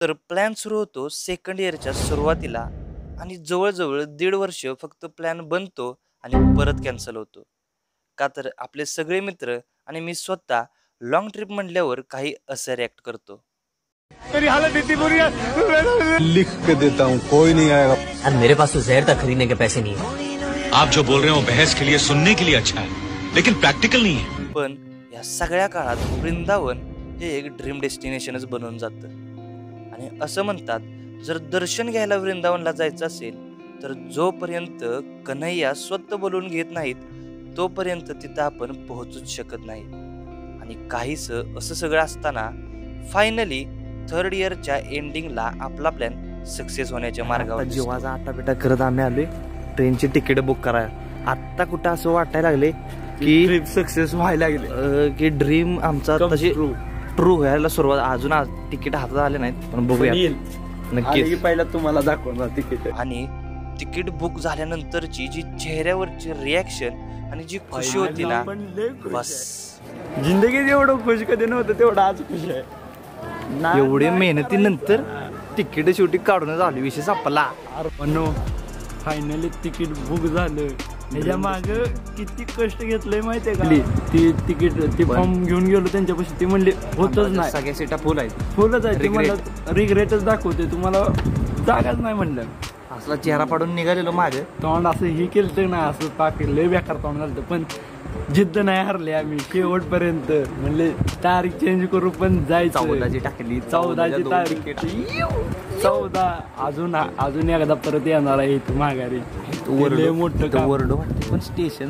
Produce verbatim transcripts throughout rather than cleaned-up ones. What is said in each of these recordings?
तर प्लॅन सुरू होतो सेकंड इयरच्या सुरुवातीला आणि जवळजवळ दीड वर्ष फक्त प्लॅन बनतो आणि परत कॅन्सल होतो. का तर आपले सगळे मित्र आणि मी स्वतः लाँग ट्रिप म्हटल्यावर काही असं रिॲक्ट करतो. मेरी हालत इतनी बुरी है, लिख के देता हूँ, कोई नहीं आएगा. और मेरे पास तो जहर तक खरीदने के पैसे नहीं है. आप जो बोल रहे हो बहस के लिए सुनने के लिए अच्छा है, लेकिन प्रैक्टिकल नहीं है. पण या सगळ्या काळात वृंदावन हे एक ड्रीम डेस्टिनेशनच बनून जातं. आणि असं म्हणतात, जर दर्शन घ्यायला वृंदावनला जायचं असेल तर जोपर्यंत कन्हैया स्वतः बोलून घेत नाहीत तोपर्यंत तिथं आपण पोहोचूच शकत नाही. आणि काहीस असं सगळं असताना फायनली थर्ड इयरच्या एंडिंगला आपला प्लॅन सक्सेस होण्याच्या मार्गावर दिसतो. जीवाचा आटापिटा करत आम्ही आलोय ट्रेनची तिकीट बुक करायला. आत्ता कुठं असं वाटायला लागले की ट्रिप सक्सेस व्हायला लागले, अं, की ड्रीम आमचा तशी ट्रू व्हायला सुरुवात. अजून आज तिकीट हातात आले नाहीत पण बघूया नक्की. पहिला तुम्हाला दाखवणार तिकीट. आणि तिकीट बुक झाल्यानंतरची जी चेहऱ्यावरची रिॲक्शन आणि जी खुशी होती ना, बस जिंदगीत एवढं खुश कधी नव्हतं तेवढं आज खुश आहे. एवढे मेहनतीनंतर तिकीट शेवटी काढून झाली, विषय संपला. म्हणून फायनली तिकीट बुक झालं. त्याच्या माग किती कष्ट घेतलंय माहितीये का. ती तिकीट ते फॉर्म घेऊन गेलो त्यांच्यापाशी, ते म्हणले होतच नाही, सगळ्या सीटा फुल आहेत. फुलच आहे. ते म्हणलं रिग्रेटच दाखवते तुम्हाला, जागाच नाही म्हणलं. असला चेहरा पाडून निघालेलो माझे तोंड असं हे केलं ना, असं पाकिट लय बेकार तोंड झालं. पण जिद्द नाही हरले आम्ही शेवटपर्यंत. म्हणले तारीख चेंज करू पण जायचं. चौदाची टाकली, चौदाची तारीख, चौदा. अजून अजून एकदा परत येणार आहे इथं माघारी. मोठं वर्ड वाटते पण स्टेशन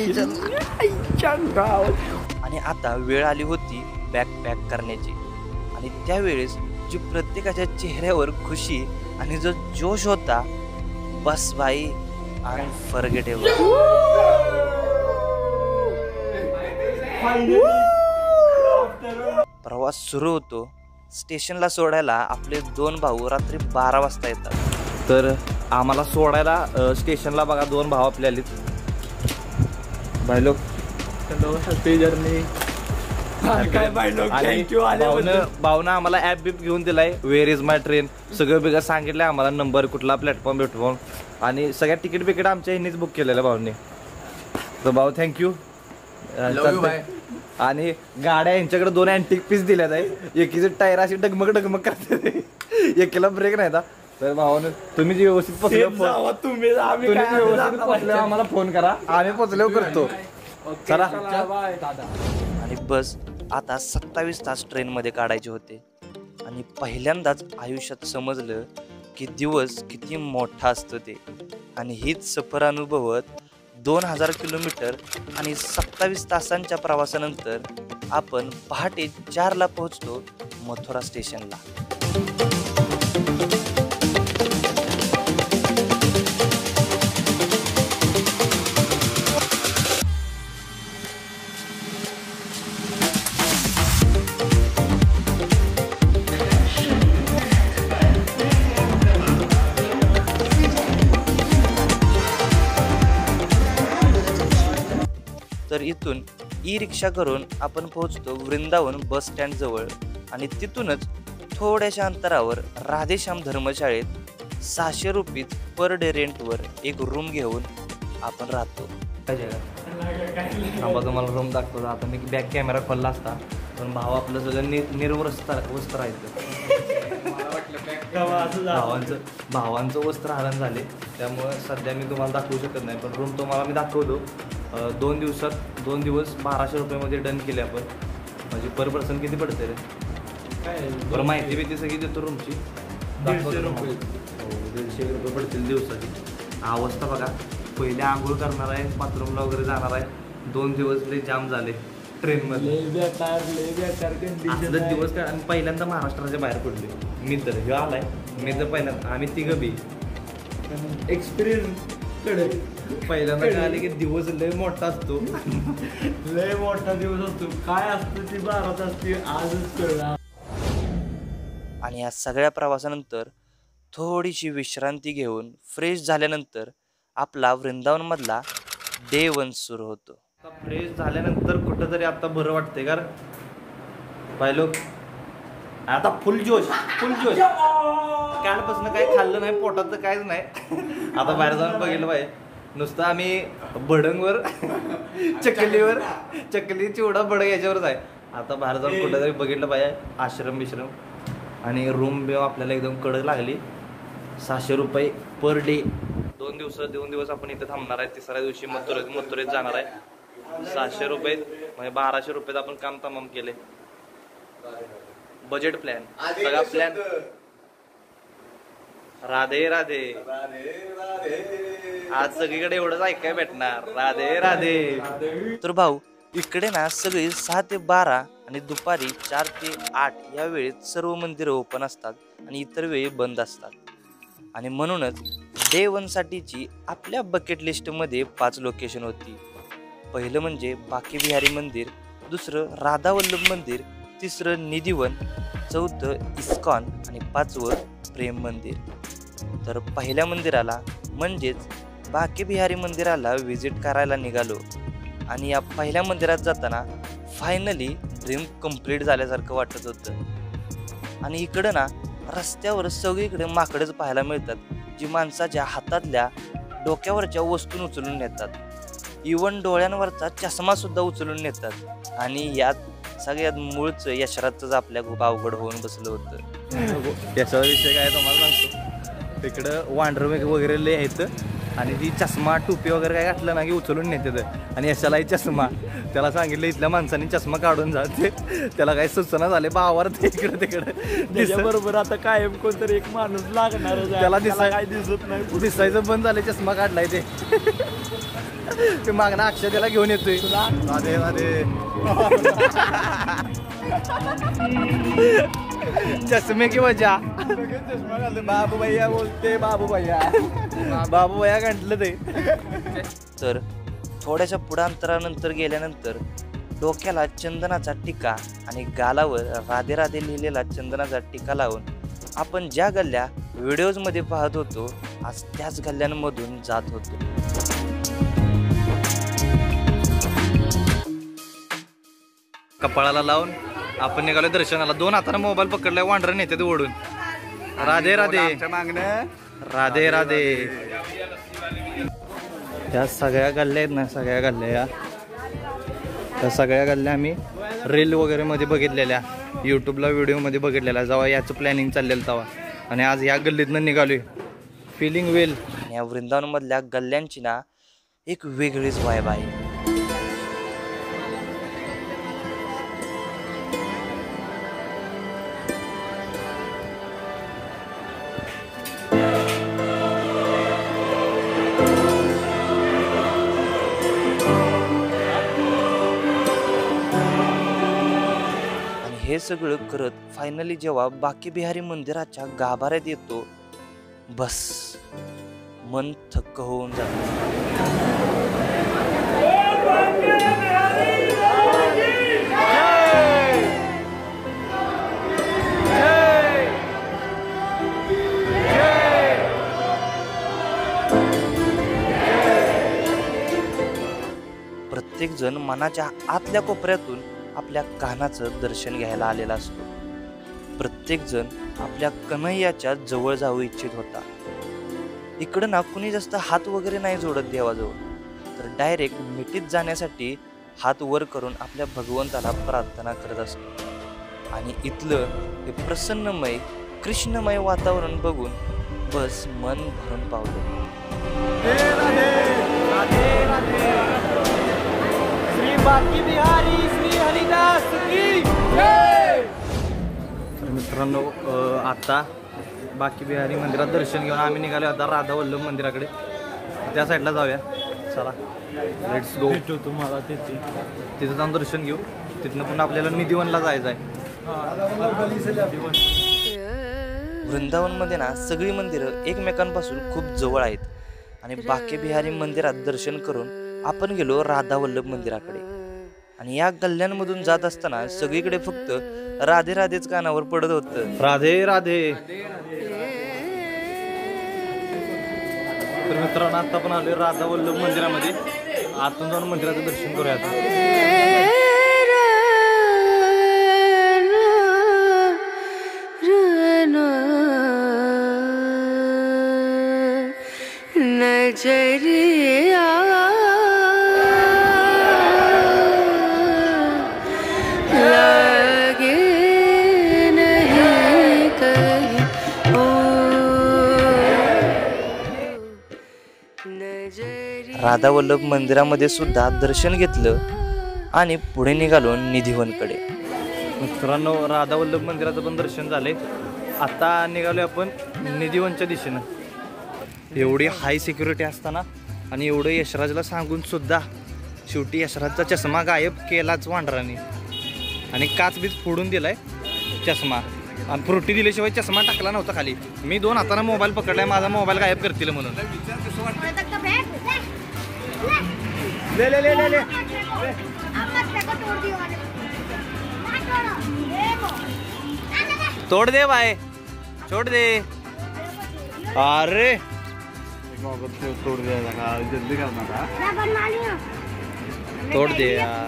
आणि आता वेळ आली होती बॅग पॅक करण्याची. आणि त्यावेळेस जी प्रत्येकाच्या चेहऱ्यावर खुशी आणि जो जोश होता, बस बाई अनफॉरगेटेबल. प्रवास सुरू होतो. स्टेशनला सोडायला आपले दोन भाऊ रात्री बारा वाजता येतात. तर आम्हाला सोडायला स्टेशनला बघा दोन भाव आपले आलेत. भाईलोक भावना आम्हाला ऍप बीप घेऊन दिलाय, वेअर इज माय ट्रेन सगळं बिगं सांगितलंय आम्हाला, नंबर कुठला प्लॅटफॉर्म प्लॅटफॉर्म आणि सगळ्या तिकीट बिकीट आमच्या ह्यांनीच बुक केलेल्या भाऊने. तर भाऊ थँक्यू. आणि गाड्या यांच्याकडे दोन अँटिक पीस दिल्यात आहे. एकीचे टायर अशी डगमग डगमग करते, एकीला ब्रेक नाही. तर भावानं तुम्ही जे व्यवस्थित पोचले तुम्ही आम्हाला फोन करा, आम्ही पोचले करतो. चला. आणि बस आता सत्तावीस तास ट्रेनमध्ये काढायचे होते. आणि पहिल्यांदाच आयुष्यात समजलं की दिवस किती मोठा असतो ते. आणि हीच सफर अनुभवत दोन हजार किलोमीटर आणि सत्तावीस तासांच्या प्रवासानंतर आपण पहाटे चारला पोहोचतो मथुरा स्टेशनला. तर इथून ई रिक्षा करून आपण पोहोचतो वृंदावन बस स्टँड जवळ. आणि तिथूनच थोड्याशा अंतरावर राधेश्याम धर्मशाळेत सहाशे रुपये पर डे रेंटवर एक रूम घेऊन आपण राहतो. तुम्हाला रूम दाखवतो. आता मी बॅक कॅमेरा खोलला असता पण भाव आपलं सगळं नि निर्वस्त्र वस्त्र राहायचं. भावांचं भावांचं वस्त्र हरण झाले त्यामुळे सध्या मी तुम्हाला दाखवू शकत नाही. पण रूम तुम्हाला मी दाखवतो. दोन दिवसात दोन दिवस बाराशे रुपयामध्ये डन केले आपण. म्हणजे पर पर्सन किती पडते रे काय बरं माहिती बिती सगळी देतो रूमची. दीडशे रुपये हो दीडशे रुपये पडतील दिवसाची. अवस्था बघा, पहिले आंघोळ करणार आहे, बाथरूमला वगैरे जाणार आहे. दोन दिवस लय जाम झाले ट्रेनमध्ये. असलं दिवस काय. आणि पहिल्यांदा महाराष्ट्राच्या बाहेर पडले मी. तर हे आलाय मी तर पहिल्यांदा. आम्ही तिघं बी एक्सपिरियन्स कडे पहिल्यांदा काय आले की दिवस लय मोठा असतो. लय मोठा दिवस असतो. काय असतं ती बारात असते आजच कळला. आणि या सगळ्या प्रवासानंतर थोडीशी विश्रांती घेऊन फ्रेश झाल्यानंतर आपला वृंदावनमधला डे वन सुरू होतो. फ्रेश झाल्यानंतर कुठंतरी आता बरं वाटते. कारण पाहिलो आता फुल जोश फुल जोश कालपासून काही खाल्लं नाही पोटात तर काहीच नाही. आता बाहेर जाऊन बघितलं पाहिजे. नुसतं आम्ही भडंगवर चकलीवर चकली चिवडा भडंग याच्यावरच आहे. आता बाहेर जाऊन कुठं तरी बघितलं पाहिजे आश्रम बिश्रम. आणि रूम बिम आपल्याला एकदम कडक लागली. सहाशे रुपये पर डे. दोन दिवस दोन दिवस आपण इथे थांबणार आहे. तिसऱ्या दिवशी मथुरेत मथुरेत जाणार आहे. सहाशे रुपये म्हणजे बाराशे रुपयात आपण काम तमाम केले. बजेट प्लॅन सगळा प्लॅन. राधे राधे. आज सगळीकडे एवढंच ऐकाय भेटणार राधे राधे. तर भाऊ इकडे ना सगळी सहा ते बारा आणि दुपारी चार ते आठ या वेळेत सर्व मंदिरं ओपन असतात आणि इतर वेळी बंद असतात. आणि म्हणूनच डे वन साठीची आपल्या बकेट लिस्टमध्ये पाच लोकेशन होती. पहिलं म्हणजे बाकी बिहारी मंदिर, दुसरं राधा वल्लभ मंदिर, तिसरं निधिवन, चौथं इस्कॉन आणि पाचवं प्रेम मंदिर. तर पहिल्या मंदिराला म्हणजेच बाकी बिहारी मंदिराला व्हिजिट करायला निघालो. आणि या पहिल्या मंदिरात जाताना फायनली ड्रीम कंप्लीट झाल्यासारखं वाटत होतं. आणि इकडं ना रस्त्यावर सगळीकडे माकडंच पाहायला मिळतात, जी माणसाच्या हातातल्या डोक्यावरच्या वस्तू उचलून नेतात. इवन डोळ्यांवरचा चष्मा सुद्धा उचलून नेतात. आणि यात सगळ्यात मूळचं यशराजच आपल्या खूप अवघड होऊन बसलं होतं. याचा विषय काय तुम्हाला सांगतो. तिकडं वांढर वगैरे लय आहेत आणि ती चष्मा टोपी वगैरे काय घातलं ना की उचलून नेतात. आणि यशालाही चष्मा. त्याला सांगितलं इथल्या माणसांनी चष्मा काढून जाते. त्याला काही सुचना झाले बावर इकडे तिकडे. बरोबर आता कायम कोणतरी एक माणूस लागणार. त्याला दिसाय काय दिसत नाही. दिसायचं बंद झाले. चष्मा काढलाय ते ते मागणं अक्षय त्याला घेऊन येतोय. राधे राधे. चष्मे की वजा. बाबू भैया बोलते. बाबू भैया बाबू भैया म्हटलं ते. तर थोड्याशा पुढांतरानंतर गेल्यानंतर डोक्याला चंदनाचा टिका आणि गालावर राधे राधे लिहिलेला चंदनाचा टिका लावून आपण ज्या गल्ल्या व्हिडिओजमध्ये पाहत होतो आज त्याच गल्ल्यांमधून जात होतो. कपाळाला लावून आपण निघालो दर्शनाला. दोन हाताने मोबाईल पकडलाय. वांढर नेते ते ओढून. राधे राधे राधे राधे. त्या सगळ्या गल्ल्या आहेत ना सगळ्या गल्ल्या या त्या सगळ्या गल्ल्या आम्ही रील वगैरे मध्ये बघितलेल्या, यूट्यूबला व्हिडिओमध्ये बघितलेल्या जेव्हा याचं प्लॅनिंग चाललेलं तेव्हा. आणि आज या गल्लीतनं निघालोय. Feeling well. या वृंदावनमधल्या गल्ल्यांची ना एक वेगळीच वाइब आहे. हे सगळं करत फायनली जेव्हा बाकी बिहारी मंदिराच्या गाभाऱ्यात येतो, बस मन थक्क होऊन जातं. प्रत्येक जण मनाच्या आतल्या कोपऱ्यातून आपल्या कानाचं दर्शन घ्यायला आलेला असतो. प्रत्येक जण आपल्या कन्हैयाच्या जवळ जाऊ इच्छित होता. इकडं ना कुणी जास्त हात वगैरे नाही जोडत देवाजवळ, तर डायरेक्ट मिठीत जाण्यासाठी हात वर करून आपल्या भगवंताला प्रार्थना करत असतो. आणि इथलं हे प्रसन्नमय कृष्णमय वातावरण बघून बस मन भरून पावलं. बाकी बिहारी श्री हरिदास की जय. तर मित्रांनो आता बाकी बिहारी मंदिरात दर्शन घेऊन आम्ही निघालो आता राधा वल्लभ मंदिराकडे. त्या साईडला जाऊया. चला लेट्स गो. तुम्हाला तिथे तिथं जाऊन दर्शन घेऊ. तिथनं पण आपल्याला निधिवनला जायचं आहे. वृंदावनमध्ये ना सगळी मंदिरं एकमेकांपासून खूप जवळ आहेत. आणि बाकी बिहारी मंदिरात दर्शन करून आपण गेलो राधा वल्लभ मंदिराकडे. आणि या गल्ल्यांमधून जात असताना सगळीकडे फक्त राधे राधेच कानावर पडत होतं. राधे राधे. तर मित्रांनो आता पण आलोय राधा वल्लभ मंदिरामध्ये. आतून जाऊन मंदिराचं दर्शन करूया आता. नजरिया लगे नहीं कहीं ओ नजरिया. राधा वल्लभ मंदिरामध्ये सुद्धा दर्शन घेतलं आणि पुढे निघालो निधिवनकडे. मित्रांनो, राधा वल्लभ मंदिराचं पण दर्शन झालंय. आता निघालो आपण निधिवनच्या दिशेनं. एवढी हाय सिक्युरिटी असताना आणि एवढं यशराजला सांगून सुद्धा शेवटी यशराजचा चष्मा गायब केलाच वांढराने आणि काच बीच फोडून दिलाय चष्मा आणि फ्रुटी दिल्याशिवाय चष्मा टाकला नव्हता खाली. मी दोन हाताने मोबाईल पकडलाय, माझा मोबाईल गायब करतील म्हणून. ले ले ले ले ले तोड़ दे भाई, छोड़ दे. अरे तोड द्यायला जल्दी करणार. तोड़ दे यार.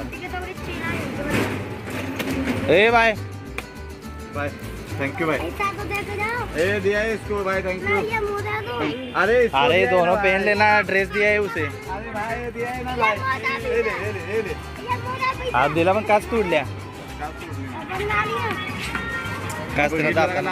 ए भाई बाय, थँक्यू बाय. ए दिया है इसको भाई, थँक्यू. अरे अरे दोनों पहन लेना, ड्रेस दिया है उसे. अरे भाई दिया है ना भाई. ले ले ले ले ले. हात दिला पण काच तोडल्या. काच तिला दाखवला.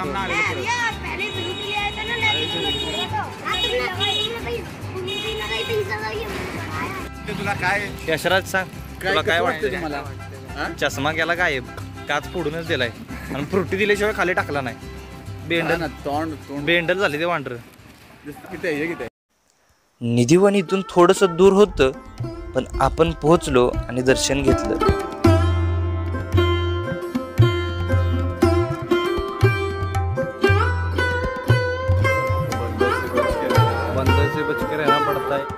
तुला काय यशराज सांग, तुला काय वाटतं तुम्हाला? चष्मा गेला गायब, काच फोडूनच दिलाय आणि फ्रुटी दिल्याशिवाय खाली टाकला नाही. बेंडल तोंड तोंड बेंडल झाले ते वांढर. किती आहे किती आहे. निधिवन इथून थोडंसं दूर होतं, पण आपण पोहोचलो आणि दर्शन घेतलं. बंदर से बच के रहना पड़ता है.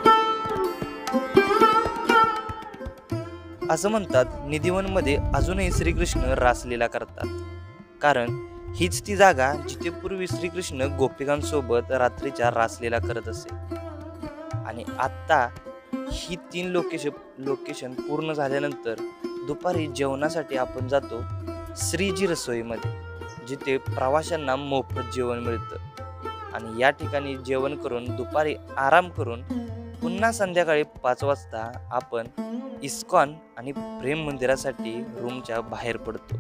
असं म्हणतात निधिवनमध्ये अजूनही श्रीकृष्ण रासलीला करतात, कारण हीच ती जागा जिथे पूर्वी श्रीकृष्ण गोपिकांसोबत रात्रीच्या रासलीला करत असे. आणि आत्ता ही तीन लोकेशन लोकेशन पूर्ण झाल्यानंतर दुपारी जेवणासाठी आपण जातो श्रीजी रसोईमध्ये, जिथे प्रवाशांना मोफत जेवण मिळतं. आणि या ठिकाणी जेवण करून दुपारी आराम करून पुन्हा संध्याकाळी पाच वाजता आपण इस्कॉन आणि प्रेम मंदिरासाठी रूमच्या बाहेर पडतो.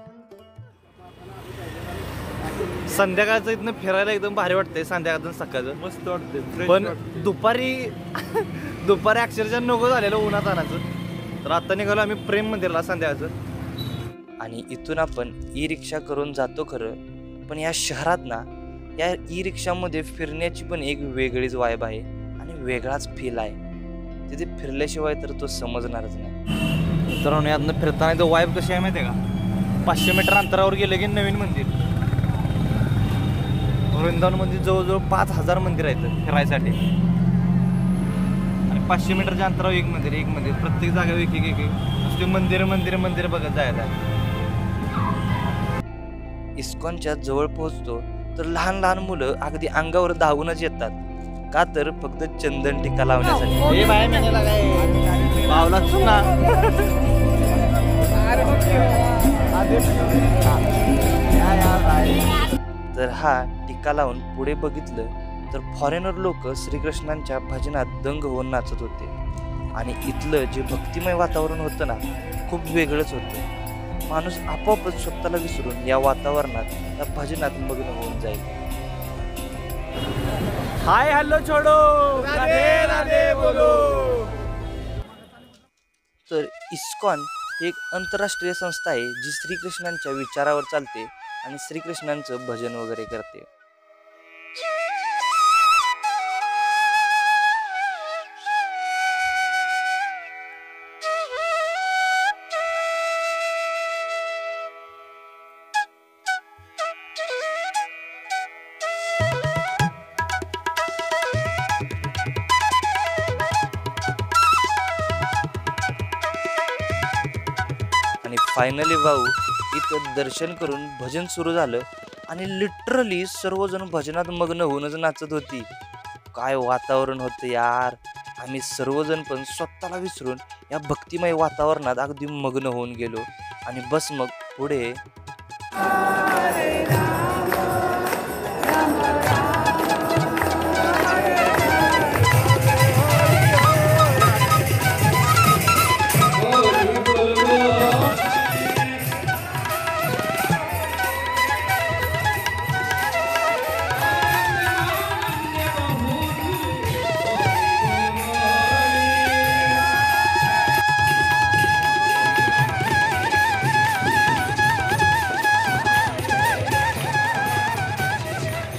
संध्याकाळचं इथनं फिरायला एकदम भारी वाटतंय. संध्याकाळचं सकाळचं मस्त वाटते. पण दुपारी दुपारी अक्षरशः नको झालेलं उन्हात आणायचं. तर आता निघालो आम्ही प्रेम मंदिरला संध्याकाळचं. आणि इथून आपण ई रिक्षा करून जातो खरं, पण या शहरात ना या ई रिक्षामध्ये फिरण्याची पण एक वेगळीच वाईब आहे आणि वेगळाच फील आहे. तिथे फिरल्याशिवाय तर तो समजणारच नाही. तर यातनं फिरताना तो वाईब कशी आहे माहिती आहे का? पाचशे मीटर अंतरावर गेलं की नवीन मंदिर. वृंदावन मंदिर जवळजवळ पाच हजार मंदिर आहेत फिरायसाठी आणि पाचशे मीटरच्या अंतरावर एक मंदिर एक मंदिर प्रत्येक जागेवर एक एक एक नुसते मंदिर मंदिर मंदिर बघत जायचं. इस्कॉनच्या जवळ पोहोचतो तर लहान लहान मुलं अगदी अंगावर धावूनच येतात. का तर फक्त चंदन टिक्का लावण्यासाठी. ए बाय मेनेला काय पावला चुना. तर हा टिक्का लावून पुढे बघितलं तर फॉरेनर लोक श्रीकृष्णांच्या भजनात दंग होऊन नाचत होते. आणि इथलं जे भक्तिमय वातावरण होतं ना, खूप वेगळंच होतं. माणूस आपोआपच स्वतःला विसरून या वातावरणात या भजनात मग्न होऊन जाईल. हाय हॅलो छोडो राधे राधे बोलो. तर इस्कॉन ही एक आंतरराष्ट्रीय संस्था आहे जी श्रीकृष्णांच्या विचारावर चालते आणि श्रीकृष्णांचं भजन वगैरे करते. आणि फायनली भाऊ इथं दर्शन करून भजन सुरू झालं आणि लिटरली सर्वजण भजनात मग्न होऊनच नाचत होती. काय वातावरण होतं यार. आम्ही सर्वजण पण स्वतःला विसरून या भक्तिमय वातावरणात अगदी मग्न होऊन गेलो. आणि बस मग पुढे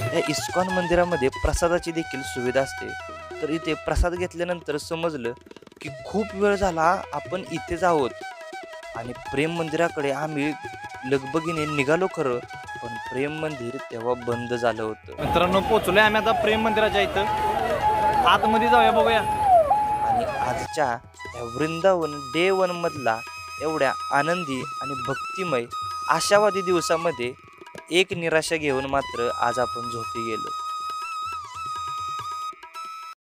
या इस्कॉन मंदिरामध्ये प्रसादाची देखील सुविधा असते. तर इथे प्रसाद घेतल्यानंतर समजलं की खूप वेळ झाला आपण इथेच आहोत आणि प्रेम मंदिराकडे आम्ही लगबगीने निघालो खरं, पण प्रेम मंदिर तेव्हा बंद झालं होतं. मित्रांनो पोचलोय आम्ही आता प्रेम मंदिराच्या इथं, आतमध्ये जाऊया बघूया. आणि आजच्या या वृंदावन डे वन मधला एवढ्या आनंदी आणि भक्तिमय आशावादी दिवसामध्ये एक निराशा घेऊन मात्र आज आपण झोपी गेलो.